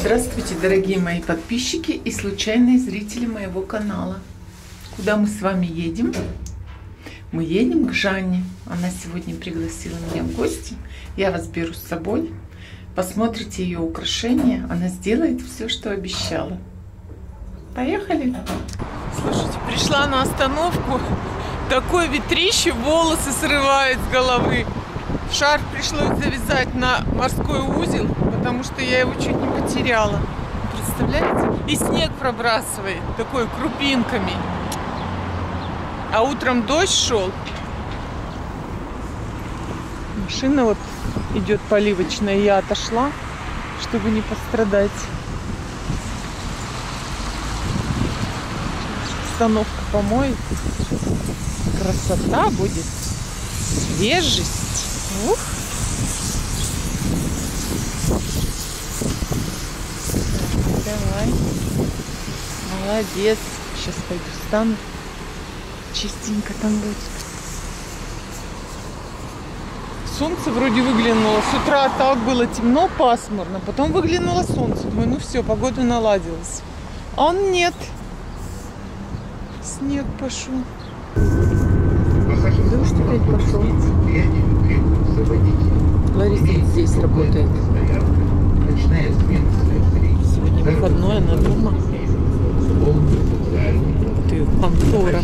Здравствуйте, дорогие мои подписчики и случайные зрители моего канала. Куда мы с вами едем? Мы едем к Жанне. Она сегодня пригласила меня в гости. Я вас беру с собой. Посмотрите ее украшения. Она сделает все, что обещала. Поехали! Слушайте, пришла на остановку. Такое ветрище, волосы срывает с головы. Шарф пришлось завязать на морской узел, потому что я его чуть не потеряла. Представляете? И снег пробрасывает такой крупинками. А утром дождь шел. Машина вот идет поливочная. Я отошла, чтобы не пострадать. Остановка помоет. Красота будет. Свежесть. Ух. Давай. Молодец. Сейчас пойду встану. Чистенько там будет. Солнце вроде выглянуло. С утра так было темно, пасмурно. Потом выглянуло солнце. Думаю, ну все, погода наладилась. А он нет. Снег пошел. Дождь опять пошел. Лариса здесь работает. Сегодня выходной, она дома. Ты контора.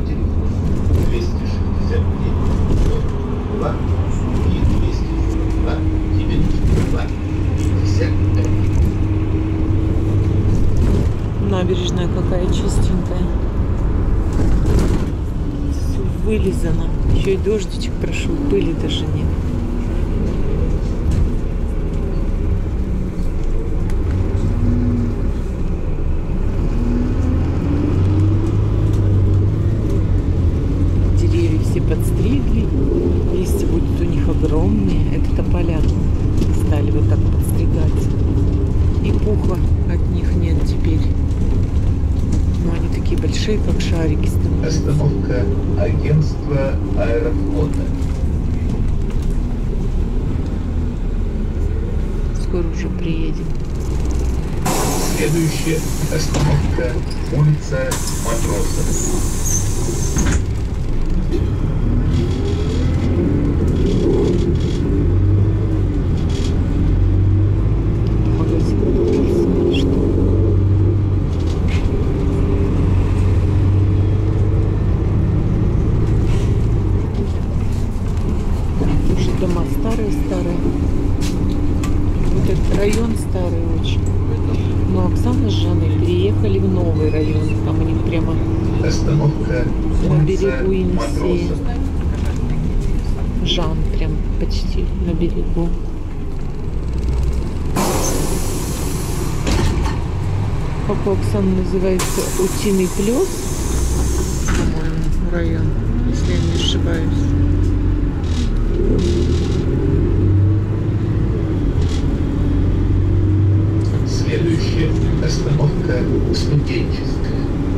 Набережная какая чистенькая. Все вылизано. Еще и дождичек прошел, пыли даже нет. Деревья все подстригли. Листья будут у них огромные. Это тополя стали вот так подстригать. И пуха от них нет теперь. Но они такие большие, как шарики становятся. Остановка агентства Аэрофлота. Скоро уже приедем. Следующая остановка улица Матросов. Дома старые-старые. Вот этот район старый очень. Но Оксана с Жанной переехали в новый район. Там у них прямо Остановка на берегу Енисея. Матросов. Жан прям почти на берегу. Как у Оксаны называется, Утиный плес, по-моему, район, если я не ошибаюсь. Следующая остановка Студенческая.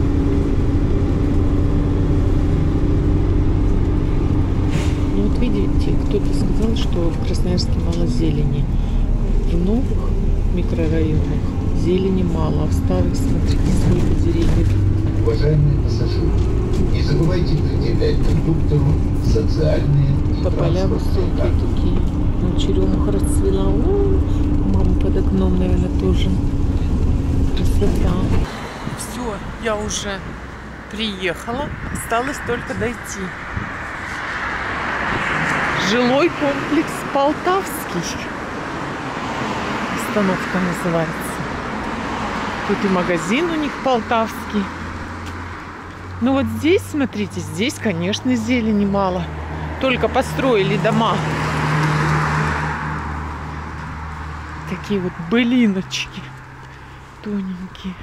Ну вот видите, кто-то сказал, что в Красноярске мало зелени. В новых микрорайонах зелени мало, а в старых, смотрите, сколько деревьев. Уважаемые пассажиры, не забывайте предъявлять кондуктору социальные и Тополя высокие карты. такие. Ну, черемуха расцвела. О, мама под окном, наверное, тоже. Красота. Все, я уже приехала. Осталось только дойти. Жилой комплекс Полтавский. Остановка называется. Тут и магазин у них полтавский. Ну вот здесь, смотрите, здесь, конечно, зелени мало. Только построили дома. Такие вот былиночки тоненькие.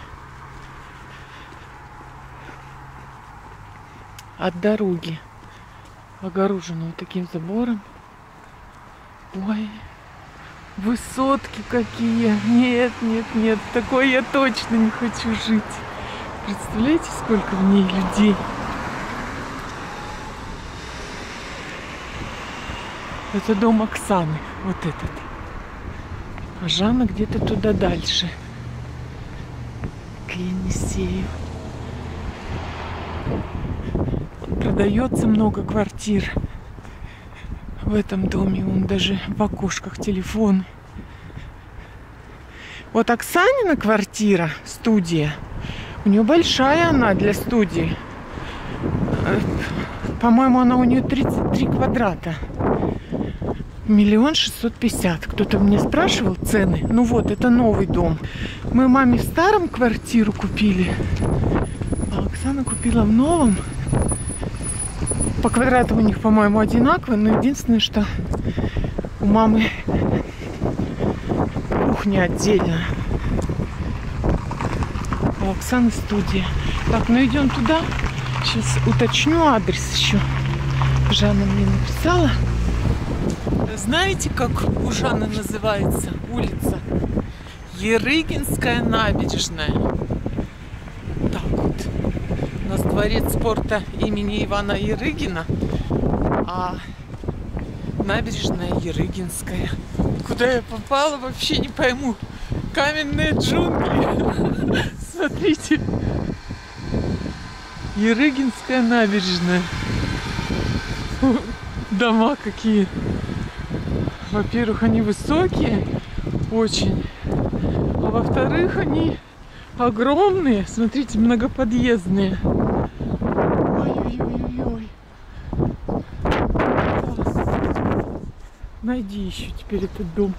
От дороги. Огорожено вот таким забором. Ой, высотки какие. Нет, нет, нет. Такой я точно не хочу жить. Представляете, сколько в ней людей? Это дом Оксаны, вот этот. А Жанна где-то туда дальше. Енисеев. Продается много квартир в этом доме. Вон даже в окошках телефоны. Вот Оксанина квартира, студия. У нее большая она для студии. По-моему, она у нее 33 квадрата. 1 650 000. Кто-то мне спрашивал цены. Ну вот, это новый дом. Мы маме в старом квартиру купили. А Оксана купила в новом. По квадратам у них, по-моему, одинаково. Но единственное, что у мамы кухня отдельно. А у Оксаны студия. Так, ну идем туда. Сейчас уточню адрес еще. Жанна мне написала. Знаете, как у Жанны называется улица? Ерыгинская набережная. Так вот. У нас дворец спорта имени Ивана Ерыгина, а набережная Ерыгинская. Куда я попала, вообще не пойму. Каменные джунгли. Смотрите. Ерыгинская набережная. Дома какие. Во-первых, они высокие очень. А во-вторых, они огромные. Смотрите, многоподъездные. Ой-ой-ой-ой. Найди еще теперь этот дом.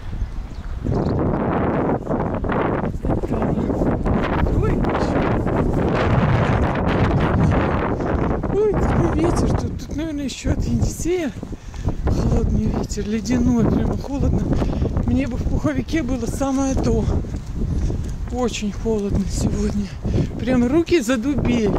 Ой, какой ветер. Тут, наверное, еще от Енисея холодный ветер, ледяной, прямо холодно. Мне бы в пуховике было самое то. Очень холодно сегодня. Прям руки задубели.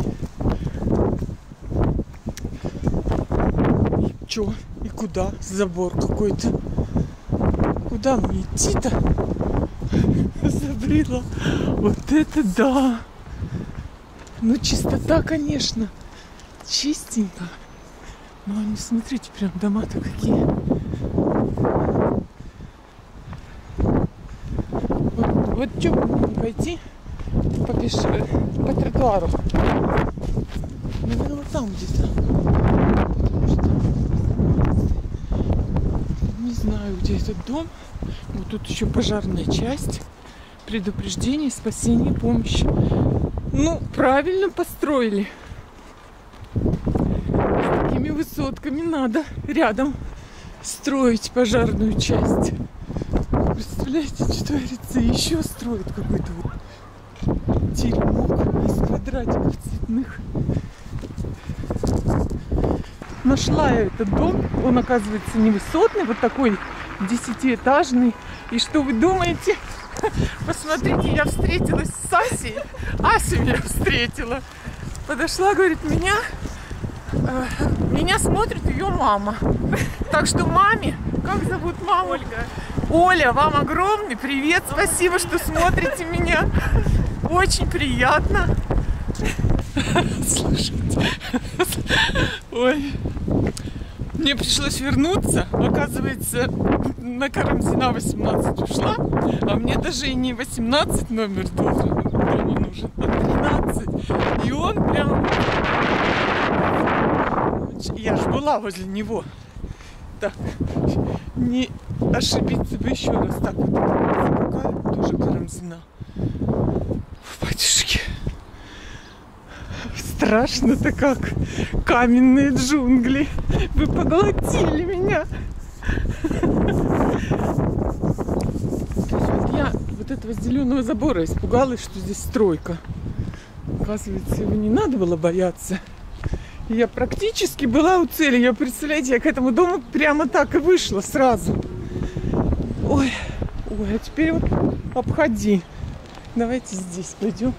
И чё? И куда? Забор какой-то. Куда мне идти-то? Забрила. Вот это да! Ну, чистота, конечно. Чистенько. Ну, они, смотрите, прям дома-то какие. Вот что пойти по тротуару. Наверное, вот там где-то. Потому что не знаю, где этот дом. Вот тут еще пожарная часть. Предупреждение, спасение, помощь. Ну, правильно построили. С такими высотками надо рядом строить пожарную часть. Представляете, что творится? Еще строят какой-то вот теремок из квадратиков цветных. Нашла я этот дом. Он, оказывается, невысотный, вот такой 10-этажный. И что вы думаете? Посмотрите, я встретилась с Асей. Асю я встретила. Подошла, говорит, меня смотрит ее мама. Так что маме, как зовут маму? Ольга. Оля, вам огромный привет. Спасибо, что смотрите меня. Очень приятно. Слушайте. Ой. Мне пришлось вернуться. Оказывается, на Карамзина 18 ушла. А мне даже и не 18 номер дома нужен, а 13. И он прям... Я ж была возле него. Так, не ошибиться бы еще раз. Так, вот какая тоже Карамзина. Батюшки. Страшно-то как. Каменные джунгли. Вы поглотили меня. Я вот этого зеленого забора испугалась, что здесь стройка. Оказывается, его не надо было бояться. Я практически была у цели. Я, представляете, я к этому дому прямо так и вышла сразу. Ой, ой, а теперь вот обходи. Давайте здесь пойдем.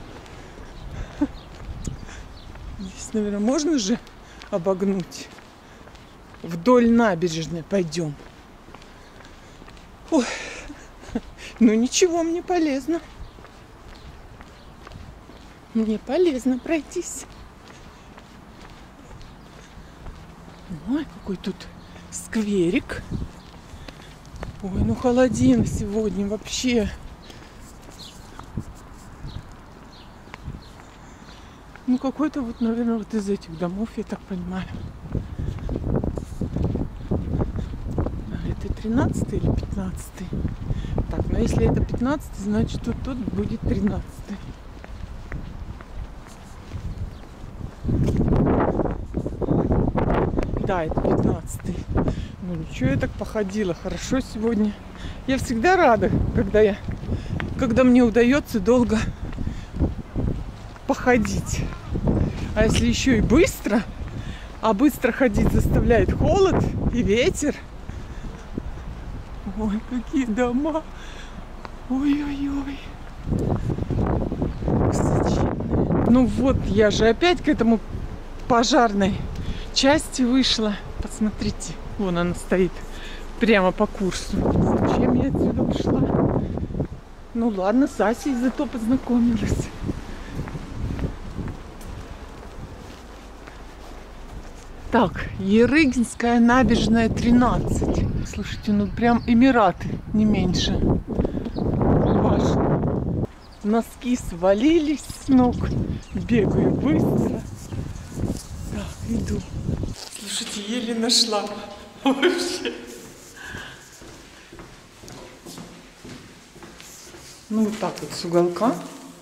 Здесь, наверное, можно же обогнуть. Вдоль набережной пойдем. Ой, ну ничего, мне полезно. Мне полезно пройтись. Ой, какой тут скверик. Ой, ну холодина сегодня вообще. Ну, какой-то вот, наверное, вот из этих домов, я так понимаю. Это 13 или 15? Так, ну если это 15, значит тут будет 13. Да, это 15. Ну ничего, я так походила. Хорошо сегодня. Я всегда рада, когда мне удается долго походить. А если еще и быстро, а быстро ходить заставляет холод и ветер. Ой, какие дома. Ой-ой-ой. Ну вот, я же опять к этому пожарной части вышла. Посмотрите, вон она стоит прямо по курсу. Зачем я отсюда ушла? Ну ладно, с Асей зато познакомилась. Так, Ерыгинская набережная 13. Слушайте, ну прям Эмираты, не меньше. Важно. Носки свалились с ног. Бегаю быстро. Так, иду. Слушайте, еле нашла. Вообще. Ну вот так вот с уголка.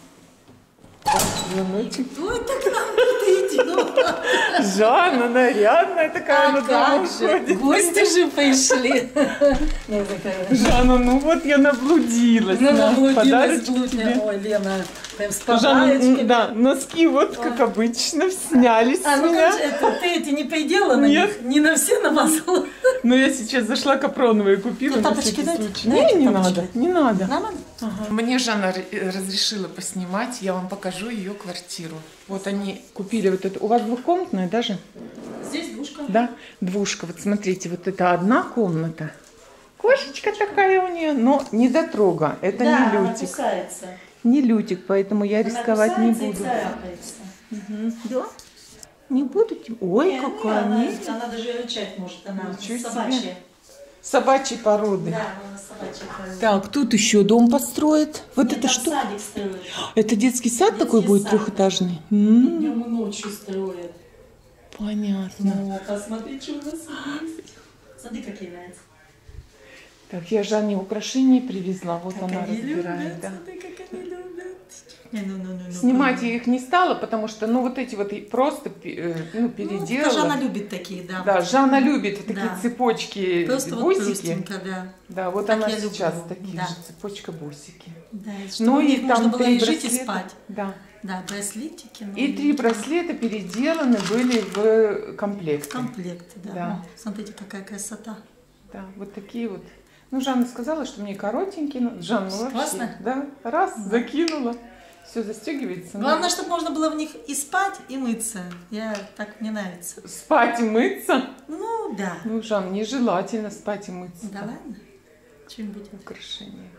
Кто это к нам тут идет? Жанна нарядная такая, на как дом же, ходит. гости же пришли. Жанна, ну вот я наблудилась. Ну, на наблудилась подарочек блудня. тебе. Ой, Лена, прям с Жанна, подарочками. да, носки вот как обычно снялись А с ну меня. ты эти не предела на Нет. них? Не на все намазала? Но я сейчас зашла капроновые купила. Ну, на тапочки всякий дать? случай. Дайте Не тапочки. надо, не надо. Нормально? Мне Жанна разрешила поснимать, я вам покажу ее квартиру. Вот они купили вот это. У вас двухкомнатная даже? Здесь двушка. Да, двушка. Вот смотрите, вот это одна комната. Кошечка такая у нее, но не дотрога. Это Да, не она лютик. кусается. Не лютик, поэтому я Она рисковать не кусается и буду. царапается. Да? Не будете? Ой, Не, какая она, они. она даже рычать может, она Ничего себе. собачья. Собачьей породы. Да, она собачья. Так, тут еще дом построят. Вот Нет, это там что? садик строят. Это детский сад Детский такой будет сад. трехэтажный? Днем и ночью строят. Понятно. Ну, посмотри, что у нас есть. Смотри, какие нравятся. Так, я Жанне украшения привезла. Вот Как она они разбирает. любят, Да. смотри, как они любят. Снимать я их не стала, потому что, ну, вот эти вот и просто Ну, переделала. Жанна любит такие, да. Да, Жанна любит вот такие Да. цепочки, Просто вот бусики. простенько, да. Да, вот Так она я сейчас люблю. такие Да. же, цепочка бусики. Да, и чтобы Ну в них и можно там было 3 и жить, и браслета. спать. Да. Да, браслетики. Ну, И 3 браслета переделаны были в комплект. Комплект, да. Да. О, смотрите, какая красота. Да, вот такие вот. Ну, Жанна сказала, что мне коротенькие. Ну, Жанна, ну, вообще. Классно? Да, раз, закинула. Все застегивается. Главное, чтобы можно было в них и спать, и мыться. Так мне нравится. Спать и мыться? Ну, да. Ну, Жан, нежелательно спать и мыться. Да ладно? Что-нибудь. В украшениях.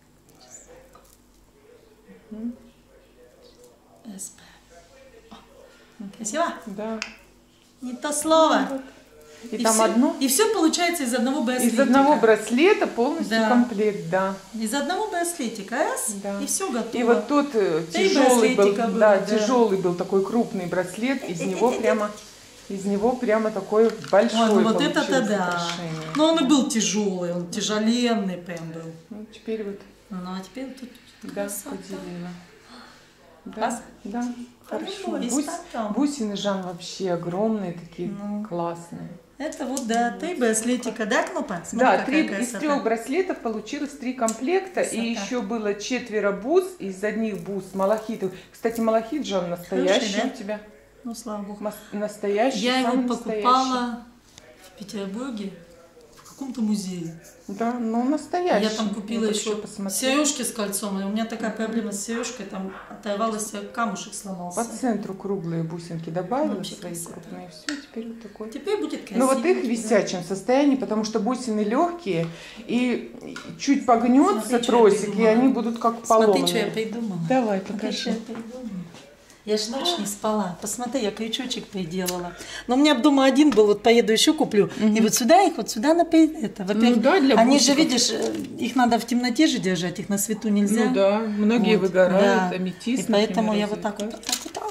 СП. Красиво? Да. Не то слово. И там одно. И все получается из одного браслетика. Из одного браслета полностью Да. комплект, да. Из одного браслетика. Раз, Да. и все готово. И вот тут тяжелый был, браслетика было, да, да. тяжелый был такой крупный браслет, из него прямо такой большой Ой, ну вот это-то получилось да. украшение. Но он и был тяжелый, он тяжеленный прям был. Ну, теперь вот, Ну, а теперь тут да, красота. поделила. Да, Класс? да, хорошо. Ну, и спать там. Бусины, Жан, вообще огромные, такие Ну. классные. Это вот, да, 3 браслетика, да, Кнопа? Смотри, Да, какая из красота. 3 браслетов получилось 3 комплекта, Красота. и еще было 4 бус, из одних бус малахитов. Кстати, малахит, Жан, настоящий Хороший, да? у тебя. Ну, слава богу. Настоящий, Я самый его настоящий. покупала в Петербурге в каком-то музее. Да, ну настоящий. Я там купила Я еще посмотрела. сережки с кольцом, и у меня такая проблема с сережкой, там оторвался камушек, сломался. По центру круглые бусинки добавила, Вообще свои красота. крупные, все, теперь вот такой. Теперь будет красиво. Ну вот их в висячем состоянии, потому что бусины легкие, и чуть погнется Смотри, что я тросик, и придумала. они будут как Смотри, поломанные. что я придумала. Давай, Смотри, что я покажи. придумала. Я же ночь не спала. Посмотри, я крючочек приделала. Но у меня дома один был, вот поеду еще куплю. И вот сюда их, вот сюда это. Во-первых, Ну да, для они же, бусиков. видишь, их надо в темноте же держать, их на свету нельзя. Ну да, многие Вот, выгорают, да. аметист, И поэтому например, я вот так вот, развлекает. так вот, так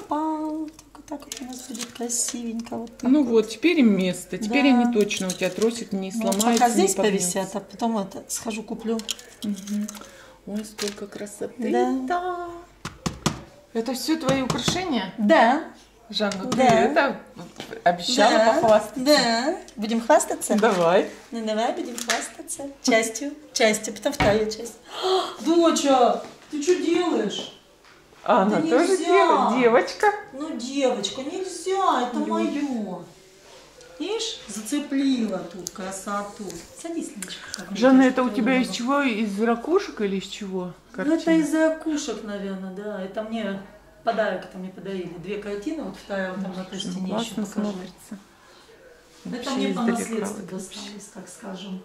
Пау-пау. Вот так вот у нас будет красивенько. Вот так Ну вот. вот, теперь им место. Теперь Да. они точно у тебя тросик не Ну, сломается, пока не здесь погнется. повисят, а потом это схожу куплю. Ой, сколько красоты. Да. Это все твои украшения? Да. Жанна, ты Да. это обещала Да. похвастаться? Да. Будем хвастаться? Давай. Ну давай будем хвастаться. Частью, потом вторая часть. Доча, ты что делаешь? А она Да тоже нельзя. девочка. Ну, девочка, нельзя, это мое. Видишь, зацепила тут красоту. Садись, Леночка. как мне Жанна, тоже это у тебя приятно. из чего? Из ракушек или из чего? Ну, это картина? из ракушек, наверное, да. Это мне подарок это мне подарили. 2 картины, вот вторая вот там на той стене еще Классно покажу. смотрится. Это Вообще мне по издалека наследству вот досталось, так скажем.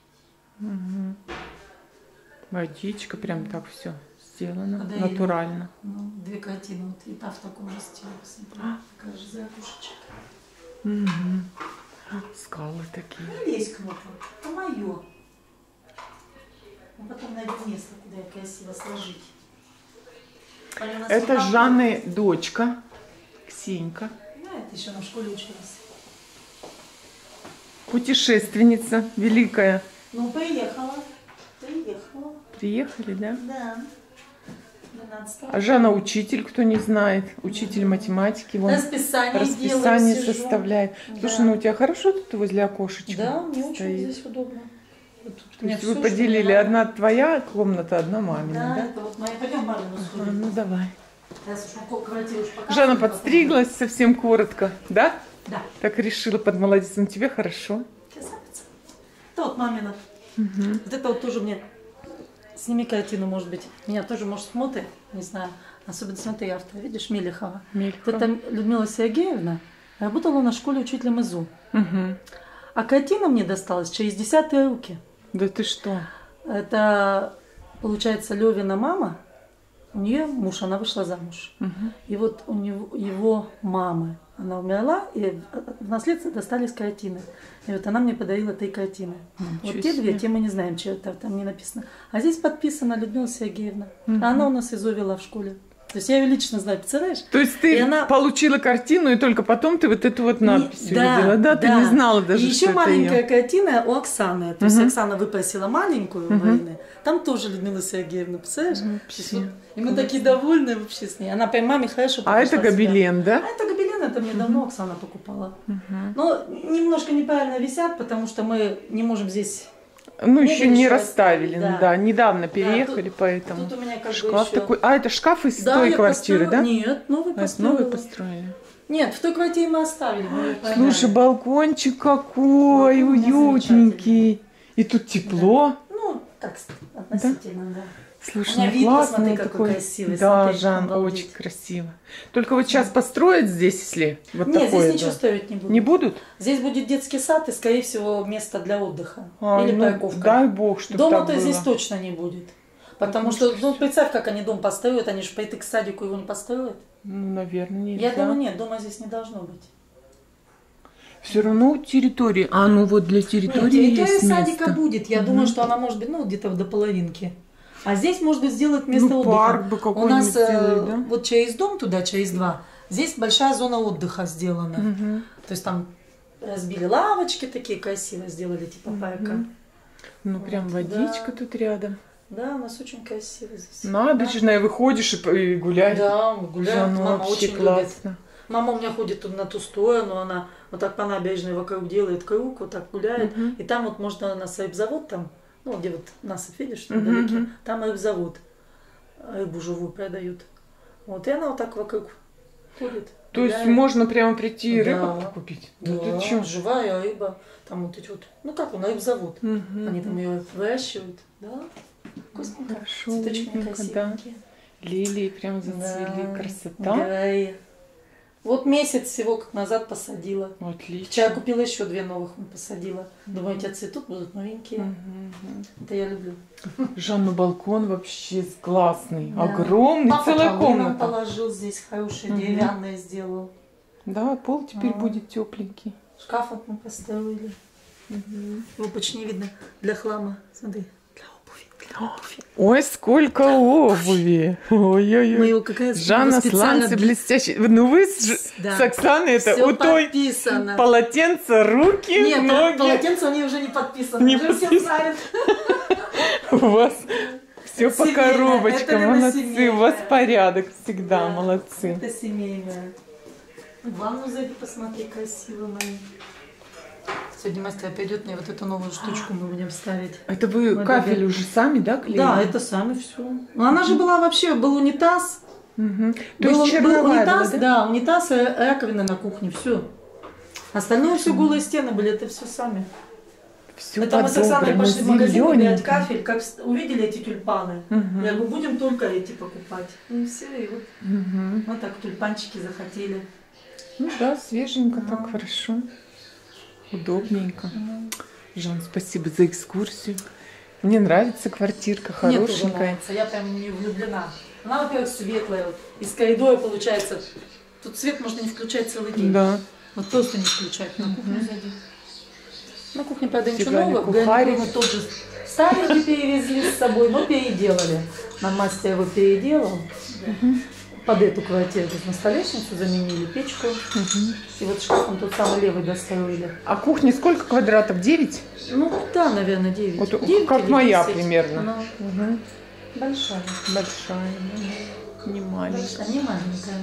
Водичка, прям так все сделано, Подарили. натурально. Ну, 2 картины, вот и та в таком же стиле. Посмотри, такая же ракушечка. Скалы такие. Не лезь к нотам, это мое. А потом найду место, куда я красиво сложить. Они у нас Это вот так Жанны дочка, Ксенька, вот. Да, это еще на школе училась. путешественница великая. Ну, приехала. Приехали, да? Да. 12 А Жанна учитель, кто не знает, учитель математики, вон Расписание расписание делаю, сижу. составляет. Да. Слушай, ну у тебя хорошо тут возле окошечка Да, мне очень стоит? здесь удобно. Вот тут у То меня есть вы всё, что поделили, мне надо. одна твоя комната, одна Да, мамина, да? это вот моя. Пойдем мамину А, сходим. ну давай. Сейчас уж квартиру уж покажу, Жанна потом. подстриглась совсем коротко, да? Да. Так решила под молодецом. Тебе хорошо. Красавица. Это вот мамина. Вот это вот тоже мне... Сними картину, может быть. Меня тоже, может, смотрит, не знаю. Особенно смотри автор. Видишь, Мелехова. Мелька. Это Людмила Сергеевна. Работала на школе учителем ИЗУ. Мгм. А картина мне досталась через 10-е руки. Да ты что? Это, получается, Левина мама. У нее муж, она вышла замуж. И вот у него, его мамы, она умерла, и в наследство достались картины. И вот она мне подарила 3 картины. Ничего Вот те 2, себе. те мы не знаем, чьи это, там не написано. А здесь подписана Людмила Сергеевна. А она у нас ИЗО вела в школе. То есть я ее лично знаю, представляешь? То есть ты И она- получила картину, и только потом ты вот эту вот надпись Не- да, увидела, да? Ты не знала даже, И что еще это маленькая её. картина у Оксаны. То есть Оксана выпросила маленькую войны. Там тоже Людмила Сергеевна, представляешь? То есть вот- И мы такие довольны вообще с ней. Она прям маме хорошо А это подошла себя. гобелен, да? А это гобелен, это мне давно Оксана покупала. Но немножко неправильно висят, потому что мы не можем здесь... Ну, Мебель еще не еще расставили, оставили, да. да. Недавно Да, переехали, тут- поэтому. Тут у меня как бы Шкаф еще... такой. А, это шкаф из Да, той я квартиры, построила- да? Нет, новый А, это построила. новый построили. Нет, в той квартире мы оставили. мы её продали. Слушай, балкончик какой Ну, у меня уютненький. И тут тепло. Ну, так, относительно, да. Слушай, У меня ну вид, классный посмотри, какой такой. красивый, Да, смотри, Жан, обалдеть. очень красиво. Только вот сейчас построят здесь, если вот Нет, такое. здесь ничего да. строить не будут. Не будут? Здесь будет детский сад и, скорее всего, место для отдыха. А, Или ну, парковка. дай бог, чтобы Дома-то так было. здесь точно не будет. Потому что, ну, представь, как они дом построят, они же пойти к садику его не построят. Ну, наверное, нельзя. Я думаю, нет, дома здесь не должно быть. Все равно территория. А, ну вот для Нет, территории территория есть садика место. будет. Я думаю, что она может быть, ну, где-то до половинки. А здесь можно сделать место Ну, отдыха. парк бы У какой-нибудь нас сделать, да? вот через дом туда, через 2, здесь большая зона отдыха сделана. То есть там разбили лавочки такие красиво, сделали типа парка. Ну, прям Вот, водичка да. тут рядом. Да, у нас очень красиво здесь. Набережная, выходишь и гуляешь. Да, мы гуляем. Жанна, Мама вообще очень классно. любит. Мама у меня ходит тут на ту сторону, она вот так по набережной вокруг делает круг, вот так гуляет. И там вот можно на рыбзавод, там, ну, где вот насыпь, видишь, там вдалеке, там рыбзавод. Рыбу живую продают. Вот, и она вот так вокруг ходит. То есть гуляет. можно прямо прийти и Да. рыбу купить? Да, ты чё? живая рыба. Там вот эти вот, ну как он, рыбзавод. Они там ее выращивают. Да, вкусненько. Хорошо, Цветочки уютненько, да. красивенькие. Лилии прям зацвели. Да, Красота. говори. Вот месяц всего как назад посадила. Отлично. Вчера купила еще 2 новых, посадила. Думаю, у тебя цветут, будут новенькие. Это я люблю. Жанна, балкон вообще классный. Да. Огромный, Папа целая полы нам комната. положил здесь, хорошие, деревянные сделал. Да, пол теперь Ага. будет тепленький. Шкаф вот мы построили. Его почти не видно. Для хлама. Смотри, для обуви. Ой, сколько обуви! Ой-ой-ой. Какая Жанна сланцы блестящие. Ну вы с Оксаной это всё у той подписано. полотенца, руки, Нет, ноги. полотенце они уже не подписаны. Не уже все подписано. знают. У вас все Это по семейное, коробочкам, это Лена молодцы. семейная. У вас порядок всегда, Да, молодцы. Это семейное. В ванну зайди, посмотри, красиво мои. Сегодня мастер придет, мне вот эту новую штучку мы будем ставить. Это вы Мы кафель добавим. уже сами, да, клеили? Да, это сами все. Она же была вообще, был унитаз. Мгм. То Был есть черновая унитаз, была, да? да, унитаз и раковина на кухне, все. Остальное все голые стены были, это все сами. Все Это мы с Оксаной пошли в магазин выбирать зелененько. кафель, как увидели эти тюльпаны. Мгм. Я говорю, будем только эти покупать. Ну все, и вот Мгм. мы так тюльпанчики захотели. Ну да, свеженько, так Ну. хорошо. Удобненько. Жан, спасибо за экскурсию. Мне нравится квартирка, Мне тоже хорошенькая. нравится, я прям в нее влюблена. Она, во-первых, светлая. Вот. Из коридора получается. Тут свет можно не включать целый день. Да. Вот просто не включать. На кухню зайди. На кухне, правда, ничего Фига, нового. кухарик. Мы тот же старенький перевезли с собой, но переделали. Нам мастер его переделал. Под эту квартиру. То есть на столешницу заменили, печку. И вот шкаф он тот самый левый достроили. А кухня сколько квадратов? 9? Ну да, наверное, 9. Вот 9 как или моя 10. примерно. Ну, Угу. большая. Большая, да. Не маленькая. Большая, не маленькая.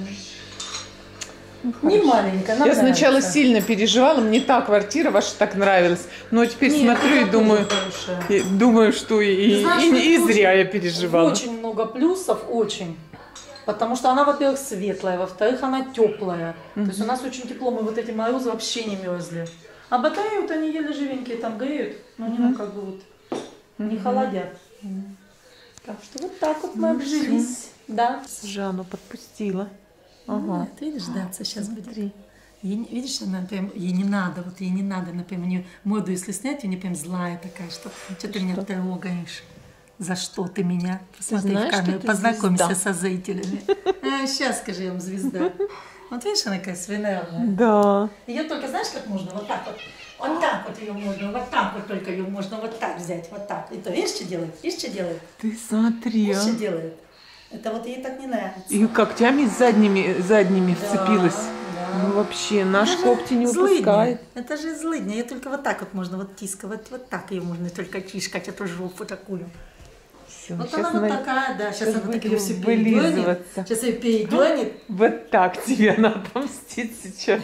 Ну, Не хорошо. маленькая, нам Я сначала нравится. сильно переживала, мне та квартира ваша так нравилась. Но теперь Нет, смотрю и это думаю, тоже хорошая. думаю, что Ты знаешь, и тут зря я переживала. Очень много плюсов, очень. Потому что она, во-первых, светлая, во-вторых, она теплая. То есть у нас очень тепло, мы вот эти морозы вообще не мерзли. А батареи вот они еле живенькие там греют, но они нам как бы вот не холодят. Так что вот так вот мы Ну, обжились. Да. Жанну подпустила. Ага. Нет, видишь, даться сейчас будет. Смотри. Видишь, она прям, ей не надо, например, у нее моду, если снять, у нее прям злая такая, что ты меня трогаешь. За что ты меня? Посмотри знаешь, в камеру, что ты познакомься звезда. со зрителями. Сейчас скажи, я вам звезда. Вот видишь, она какая свинельная. Да. Ее только, знаешь, как можно? Вот так вот. Вот так вот ее можно, вот так вот только ее можно вот так взять, вот так. И то, видишь, что делает? Видишь, что делает? Ты смотри, Видишь, а. что делает? Это вот ей так не нравится. И когтями задними Да, вцепилась. да. Ну вообще, наш Это же когти не злыдня. выпускает. Это же злыдня. Ее только вот так вот можно, вот тиска, вот так ее можно только чишкать, эту жопу такую. Всё, Вот щас она вот такая, да, сейчас она будет так ее все передёнет. вылизываться. Сейчас ее передёнет. Вот так тебе надо отомстить сейчас.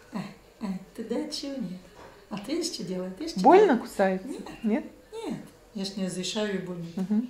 Ты да, чего нет? А ты видишь, что делает? Видишь, что Больно кусается? Нет? делает? Нет, я ж не разрешаю ей больно.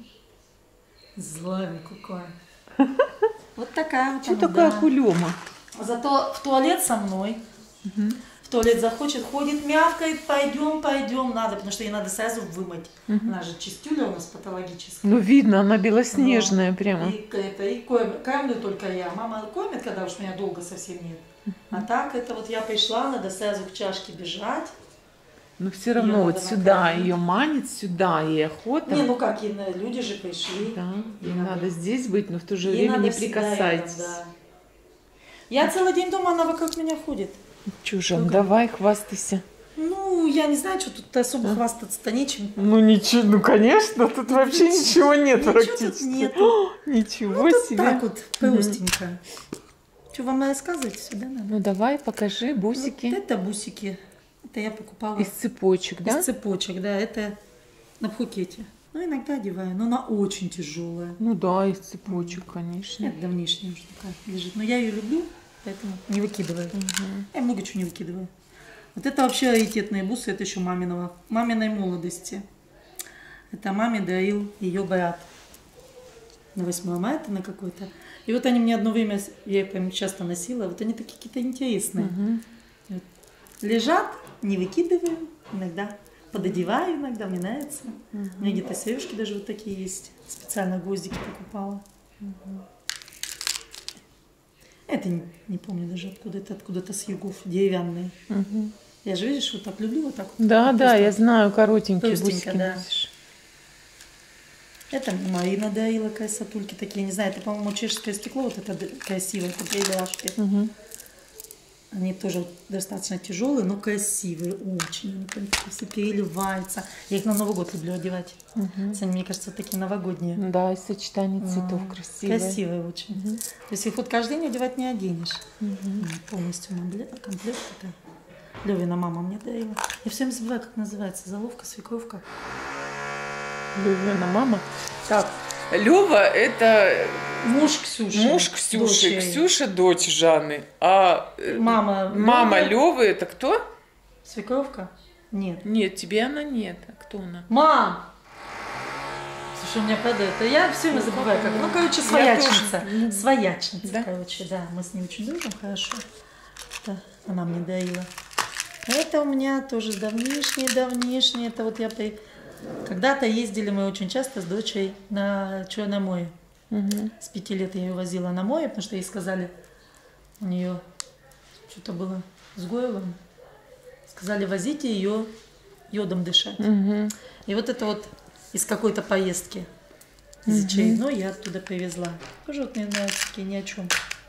Злая какая. Вот такая вот Что она, такая да. кулема? Зато в туалет со мной. В туалет захочет, ходит, мявкает, пойдем, надо, потому что ей надо сразу вымыть. Она же чистюля у нас патологическая. Ну видно, она белоснежная прямо. И кормлю только я. Мама кормит, когда уж меня долго совсем нет. А так это вот я пришла, надо сразу к чашке бежать. Но все равно Её вот надо сюда, накормить. ее манит сюда, ей охота. Не, ну как, люди же пришли. Да, Ей ей надо здесь быть, но в то же ей время надо не всегда прикасайтесь. рядом, да. Я целый день дома, она вокруг меня ходит. Чужан, давай, хвастайся. Ну, я не знаю, что тут особо хвастаться-то нечем. Ну ничего, ну конечно, тут вообще ничего нет Ничего практически. тут нету. Ничего Тут себе. так вот, простенько. Что, вам рассказывать сюда надо? Ну давай, покажи бусики. Вот это бусики. Это я покупала Из цепочек, да? из цепочек, да, это на Пхукете. Ну, иногда одеваю, но она очень тяжелая. Ну да, из цепочек, конечно. Это давнишняя уже такая лежит. Но я ее люблю, поэтому не выкидываю. Я много чего не выкидываю. Вот это вообще раритетные бусы, это еще маминой молодости. Это маме дарил ее брат. На 8 марта на какой-то. И вот они мне одно время, я их прям часто носила, вот они такие какие-то интересные. Вот. Лежат, не выкидываю, иногда пододеваю, иногда мне нравится. У меня где-то сережки даже вот такие есть. Специально гвоздики покупала. Это не помню даже откуда, это откуда-то с югов, деревянные. Я же, видишь, вот так люблю, вот так. Да, вот да, просто я знаю, коротенькие простенько, бусики да. носишь. Это Марина дарила красотульки такие, не знаю, это, по-моему, чешское стекло, вот это красивое, это брейляшки. Они тоже достаточно тяжелые, но красивые очень. Они прям все переливаются. Я их на Новый год люблю одевать. Они, мне кажется, такие новогодние. Да, и сочетание цветов красивое. Красивые очень. То есть их вот каждый день одевать не оденешь. Полностью комплект. Это Левина мама мне дарила. Я все время забываю, как называется. Заловка, свекровка. Левина мама. Так, Лева это муж Ксюши. Муж Ксюши. Ксюша дочь Жанны. А мама Левы это кто? Свекровка? Нет. Нет, тебе она нет. А кто она? Мам! Слушай, у меня падает. Я все время забываю, как. Ну, короче, своячница. Своячница, да? Короче, да. Мы с ней очень дружим, хорошо. Это она мне дарила. Это у меня тоже давнишние. Это вот я когда-то ездили мы очень часто с дочей на море. С 5 лет я ее возила на море, потому что ей сказали, у нее что-то было с горлом. Сказали, возите ее йодом дышать. И вот это вот из какой-то поездки, из очередной, я оттуда привезла. Тоже вот мне нравится, такие ни о чем.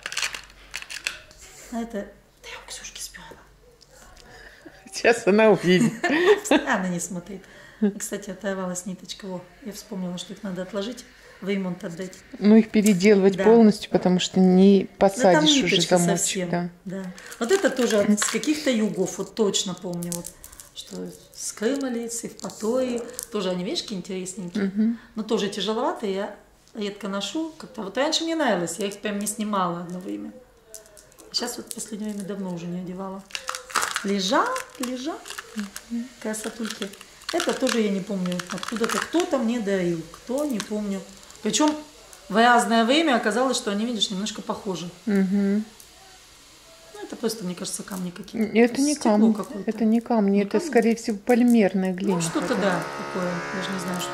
А это я у Ксюшки спела. Сейчас она увидит. Она не смотрит. Кстати, оторвалась ниточка. Во, я вспомнила, что их надо отложить, в ремонт отдать. Ну, их переделывать полностью, потому что не посадишь уже замочек. Да. Вот это тоже с каких-то югов, вот точно помню. Вот, что с Крыма ли, с Евпатории. Тоже они, видишь, какие интересненькие. Но тоже тяжеловатые, я редко ношу. Как-то вот раньше мне нравилось, я их прям не снимала одно время. Сейчас вот в последнее время давно уже не одевала. Лежат. Красотульки. Это тоже я не помню, откуда-то кто-то мне дарил, кто, не помню. Причем в разное время оказалось, что они, видишь, немножко похожи. Ну, это просто, мне кажется, камни какие-то. Это не камни, это не камни, это, скорее всего, полимерная глина. Ну, что-то, да, такое, даже не знаю, что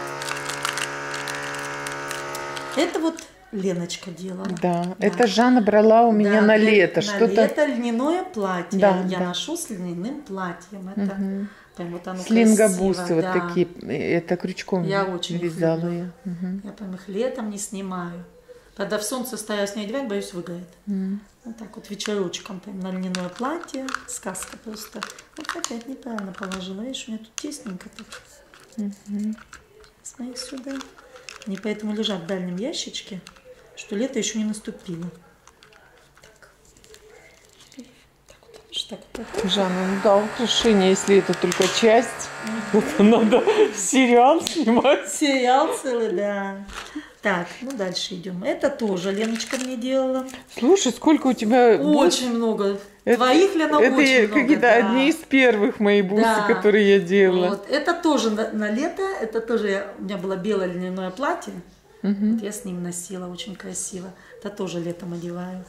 это. Это вот Леночка делала. Да, это Жанна брала у меня на лето. Это льняное платье. Я ношу с льняным платьем. Это... Прям вот оно слингобусы красиво, вот такие, это крючком я очень вязала я. Я прям их летом не снимаю. Когда в солнце стараюсь не одевать, боюсь, выгорит. Вот так вот вечерочком прям на льняное платье, сказка просто. Вот опять неправильно положила, видишь, у меня тут тесненько так. Смотри сюда. Они поэтому лежат в дальнем ящичке, что лето еще не наступило. Жанна, ну да, украшение, если это только часть, это надо сериал снимать. Сериал целый, да. Так, ну дальше идем. Это тоже Леночка мне делала. Слушай, сколько у тебя очень много. Твоих, Лена, очень много. Это какие-то одни из первых моих бусы, которые я делала. Вот. Это тоже на лето, это тоже у меня было белое льняное платье. Вот я с ним носила, очень красиво. Это тоже летом одеваю.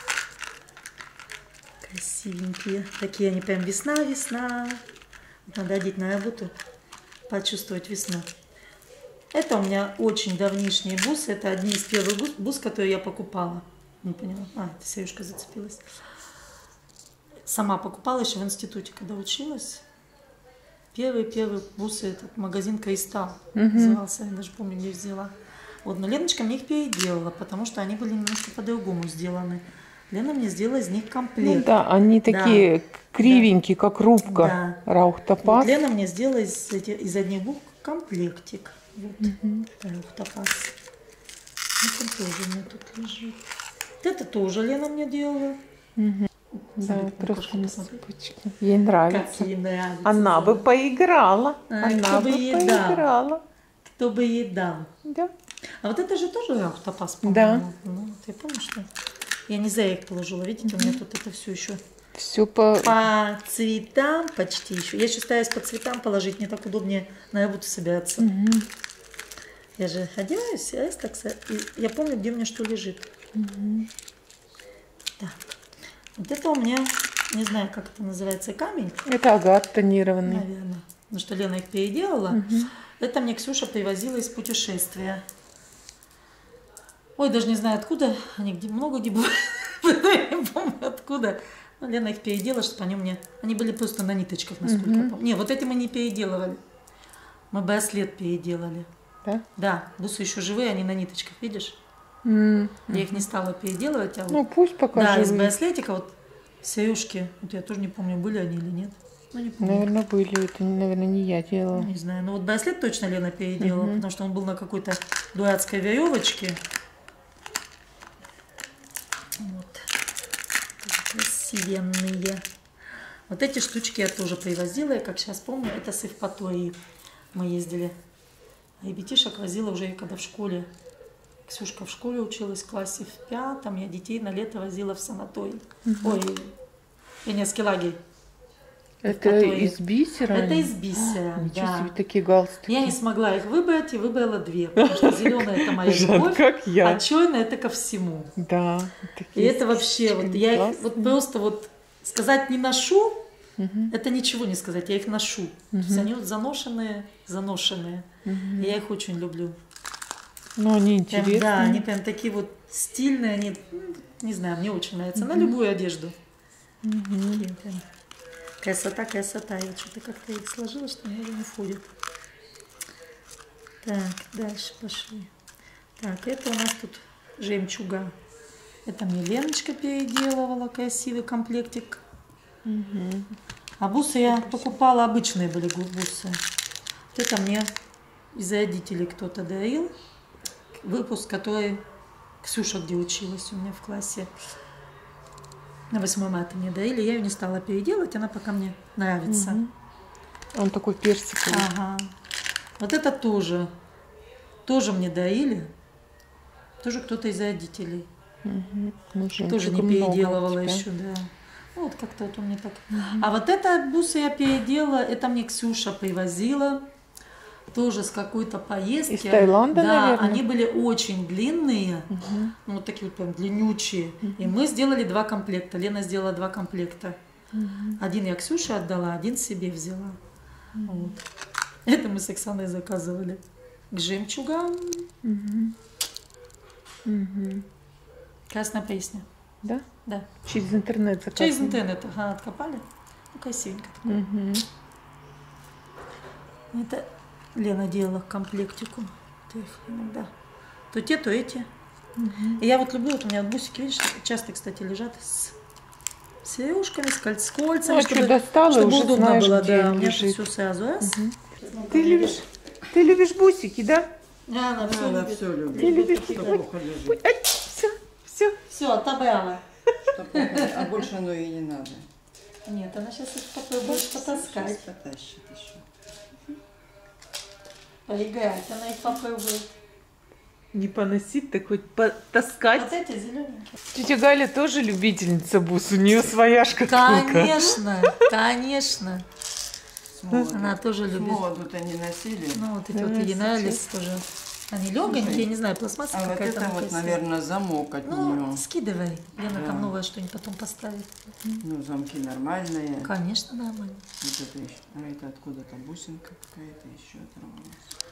Красивенькие. Такие они прям весна. Надо одеть на работу, почувствовать весну. Это у меня очень давнишние бусы. Это одни из первых бус, которые я покупала. Не поняла. Это сережка зацепилась. Сама покупала еще в институте, когда училась. Первые бусы, этот магазин «Кристалл» назывался. Я даже помню, где взяла. Вот, но Леночка мне их переделала, потому что они были немножко по-другому сделаны. Лена мне сделала из них комплект. Ну да, они такие кривенькие, как рубка. Раухтопаз. Вот Лена мне сделала из одних букв комплектик. Вот. Раухтопаз. Это тоже у меня тут лежит. Это тоже Лена мне делала. Да, просто на цепочке. Ей нравится. Как ей нравится. Она бы поиграла. Она бы поиграла. Кто бы ей дал. Да. А вот это же тоже раухтопаз, по-моему. Да. Ну, вот я помню, что... Я не зря их положила, видите, у меня тут это все еще по цветам почти еще. Я еще стараюсь по цветам положить, мне так удобнее на работу собираться. Я же одеваюсь, я помню, где у меня что лежит. Так. Вот это у меня, не знаю, как это называется, камень. Это агат тонированный. Наверное. Потому что Лена их переделала. Это мне Ксюша привозила из путешествия. Ой, даже не знаю откуда, они много где бывают, не помню откуда. Но Лена их переделала, чтобы они у меня... Они были просто на ниточках, насколько я помню. Не, вот эти мы не переделывали. Мы браслет переделали. Да? Да, бусы еще живые, они на ниточках, видишь? Я их не стала переделывать, а вот... Ну, пусть пока да, живые. из браслетика вот Сережки, вот я тоже не помню, были они или нет. Ну, не помню. Наверное, были. Это, наверное, не я делала. Не знаю. Но вот браслет точно Лена переделала, потому что он был на какой-то дурацкой веревочке. Вот. Красивенные. Вот эти штучки я тоже привозила. Я как сейчас помню, это с Евпатории мы ездили. А ребятишек возила уже когда в школе. Ксюшка в школе училась в классе в 5. Я детей на лето возила в санаторий. Ой, пионерский лагерь. Это из бисера? Это из бисера, Ничего да. себе, такие галстуки. Я не смогла их выбрать и выбрала 2, потому что зеленая это моя любовь, как я. а черная это ко всему. Да. И это вообще, вот я их вот просто вот сказать не ношу, это ничего не сказать, я их ношу. То есть они вот заношенные. И я их очень люблю. Ну, они Прям, интересные. да, они прям такие вот стильные, они, не знаю, мне очень нравятся. На любую одежду. Такие прям. Красота, красота. Я что-то как-то их сложила, что они уже не входят. Так, дальше пошли. Так, это у нас тут жемчуга. Это мне Леночка переделывала. Красивый комплектик. А бусы я покупала, обычные были бусы. Это мне из родителей кто-то дарил. Выпуск, который Ксюша где училась у меня в классе. На 8 марта мне дарили, я ее не стала переделать, она пока мне нравится. Он такой персиковый. Ага. Вот это тоже мне дарили. Тоже кто-то из родителей. Ну, Тоже не переделывала еще, да. Ну, вот как-то вот у меня так. А вот это бусы я переделала, это мне Ксюша привозила. Тоже с какой-то поездки. Из Таиланда, да, наверное? они были очень длинные, ну, вот такие вот прям длиннючие. И мы сделали 2 комплекта. Лена сделала 2 комплекта. Один я Ксюше отдала, один себе взяла. Вот. Это мы с Оксаной заказывали. К жемчугам. Красная песня. Да? Да. Через интернет заказывали? Через интернет. Ага, откопали. Ну, красивенько такое. Это Лена делала комплектику. Иногда. То те, то эти. И я вот люблю, вот у меня бусики, видишь, часто, кстати, лежат с сережками, с кольцами, Ну, а что, достала, чтобы уже удобно знаешь, было, где да. У меня лежит. все сразу. Раз. Ты любишь бусики, да? Она все Она любит. все любит. Ты любишь? Что плохо лежит. Все. Все, отобрала. Что плохо. А больше оно и не надо. Нет, она сейчас их попробует потаскать. Сейчас потащит еще. Поиграть, она их попробует. Не поносить, так хоть потаскать. Вот эти зелененькие. Тетя Галя тоже любительница бус, у нее своя шкатулка. Конечно, конечно. С молоду. Она тоже С любит. молоду-то не носили. Ну, вот эти Да, вот ей нравились сейчас. тоже. Они легонькие, я не знаю, пластмасса А вот какая-то. это ну, вот, красивая. наверное, замок от Ну, нее. скидывай. Лена Да. там новое что-нибудь потом поставит. Ну, замки нормальные. Конечно, нормально. Вот это еще. А это откуда-то бусинка какая-то еще оторвалась.